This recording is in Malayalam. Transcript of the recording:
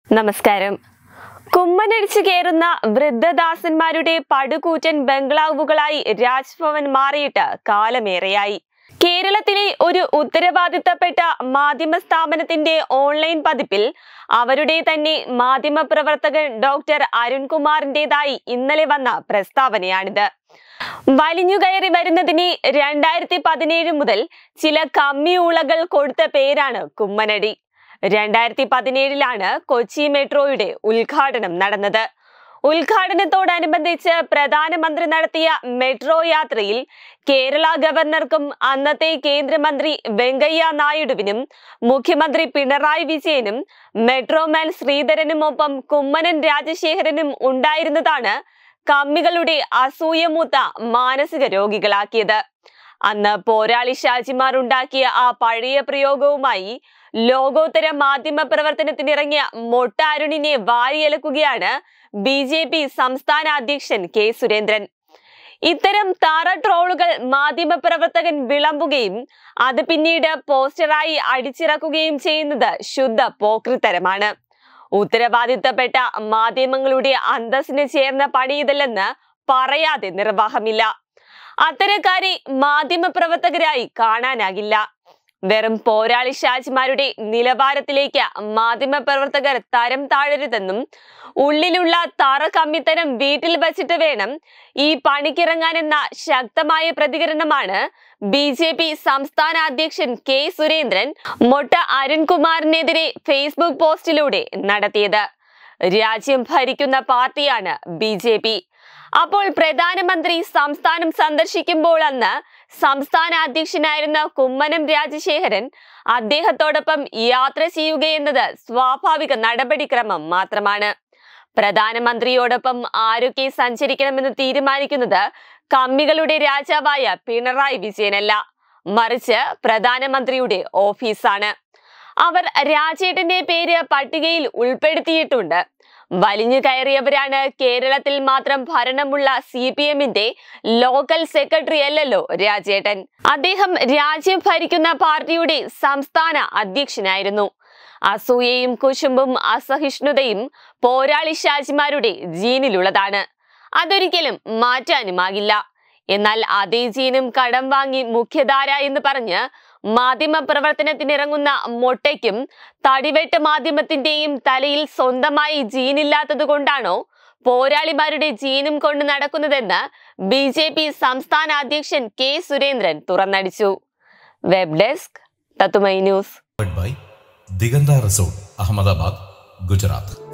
നമസ്കാരം. കുമ്മനടിച്ചു കയറുന്ന വൃദ്ധദാസന്മാരുടെ പടുകൂറ്റൻ ബംഗ്ലാവുകളായി രാജ്ഭവൻ മാറിയിട്ട് കാലമേറെയായി. കേരളത്തിലെ ഒരു ഉത്തരവാദിത്തപ്പെട്ട മാധ്യമ സ്ഥാപനത്തിന്റെ ഓൺലൈൻ പതിപ്പിൽ അവരുടെ തന്നെ മാധ്യമപ്രവർത്തകൻ ഡോക്ടർ അരുൺകുമാറിന്റേതായി ഇന്നലെ വന്ന പ്രസ്താവനയാണിത്. വലിഞ്ഞുകയറി വരുന്നതിന് 2017 മുതൽ ചില കമ്മിയൂളകൾ കൊടുത്ത പേരാണ് കുമ്മനടി. 2017 കൊച്ചി മെട്രോയുടെ ഉദ്ഘാടനം നടന്നത്. ഉദ്ഘാടനത്തോടനുബന്ധിച്ച് പ്രധാനമന്ത്രി നടത്തിയ മെട്രോ യാത്രയിൽ കേരള ഗവർണർക്കും അന്നത്തെ കേന്ദ്രമന്ത്രി വെങ്കയ്യ നായിഡുവിനും മുഖ്യമന്ത്രി പിണറായി വിജയനും മെട്രോമാൻ ശ്രീധരനുമൊപ്പം കുമ്മനം രാജശേഖരനും ഉണ്ടായിരുന്നതാണ് കമ്മികളുടെ അസൂയമൂത്ത മാനസിക രോഗികളാക്കിയത്. അന്ന് പോരാളി ഷാജിമാർ ഉണ്ടാക്കിയ ആ പഴയ പ്രയോഗവുമായി ലോകോത്തര മാധ്യമ പ്രവർത്തനത്തിനിറങ്ങിയ മൊട്ട അരുണിനെ വാരിയലക്കുകയാണ് BJP സംസ്ഥാന അധ്യക്ഷൻ സുരേന്ദ്രൻ. ഇത്തരം താറ ട്രോളുകൾ മാധ്യമ പ്രവർത്തകൻ വിളമ്പുകയും അത് പിന്നീട് പോസ്റ്ററായി അടിച്ചിറക്കുകയും ചെയ്യുന്നത് ശുദ്ധ പോക്രിത്തരമാണ്. ഉത്തരവാദിത്തപ്പെട്ട മാധ്യമങ്ങളുടെ അന്തസ്സിന് ചേർന്ന പണിയിതല്ലെന്ന് പറയാതെ നിർവാഹമില്ല. അത്തരക്കാരെ മാധ്യമ പ്രവർത്തകരായി കാണാനാകില്ല. വെറും പോരാളി ഷാജിമാരുടെ നിലവാരത്തിലേക്ക് മാധ്യമ പ്രവർത്തകർ തരം താഴരുതെന്നും ഉള്ളിലുള്ള തറ കമ്മിത്തരം വീട്ടിൽ വച്ചിട്ട് വേണം ഈ പണിക്കിറങ്ങാനെന്ന ശക്തമായ പ്രതികരണമാണ് BJP സംസ്ഥാന അധ്യക്ഷൻ സുരേന്ദ്രൻ മൊട്ട അരുൺകുമാറിനെതിരെ ഫേസ്ബുക്ക് പോസ്റ്റിലൂടെ നടത്തിയത്. രാജ്യം ഭരിക്കുന്ന പാർട്ടിയാണ് BJP. അപ്പോൾ പ്രധാനമന്ത്രി സംസ്ഥാനം സന്ദർശിക്കുമ്പോൾ അന്ന് സംസ്ഥാന അധ്യക്ഷനായിരുന്ന കുമ്മനം രാജശേഖരൻ അദ്ദേഹത്തോടൊപ്പം യാത്ര ചെയ്യുകയെന്നത് സ്വാഭാവിക നടപടിക്രമം മാത്രമാണ്. പ്രധാനമന്ത്രിയോടൊപ്പം ആരൊക്കെ സഞ്ചരിക്കണമെന്ന് തീരുമാനിക്കുന്നത് കമ്മികളുടെ രാജാവായ പിണറായി വിജയനല്ല, മറിച്ച് പ്രധാനമന്ത്രിയുടെ ഓഫീസാണ്. അവർ രാജേട്ടന്റെ പേര് പട്ടികയിൽ ഉൾപ്പെടുത്തിയിട്ടുണ്ട്. വലിഞ്ഞു കയറിയവരാണ്. കേരളത്തിൽ മാത്രം ഭരണമുള്ള CPMന്റെ ലോക്കൽ സെക്രട്ടറി അല്ലല്ലോ രാജേട്ടൻ. അദ്ദേഹം രാജ്യം ഭരിക്കുന്ന പാർട്ടിയുടെ സംസ്ഥാന അധ്യക്ഷനായിരുന്നു. അസൂയയും കുശുമ്പും അസഹിഷ്ണുതയും പോരാളി ഷാജിമാരുടെ ജീനിലുള്ളതാണ്. അതൊരിക്കലും മാറ്റാനുമാകില്ല. എന്നാൽ അതേ ജീനും കടം വാങ്ങി മുഖ്യധാര എന്ന് പറഞ്ഞ് മാധ്യമ പ്രവർത്തനത്തിനിറങ്ങുന്ന മൊട്ടയ്ക്കും തടിവെട്ട് മാധ്യമത്തിന്റെയും തലയിൽ സ്വന്തമായി ജീനില്ലാത്തത് കൊണ്ടാണോ പോരാളിമാരുടെ ജീനും കൊണ്ട് നടക്കുന്നതെന്ന് BJP സംസ്ഥാന അധ്യക്ഷൻ സുരേന്ദ്രൻ തുറന്നടിച്ചു. Web desk Tatwamayi news. Diganta resort, Ahmedabad, Gujarat.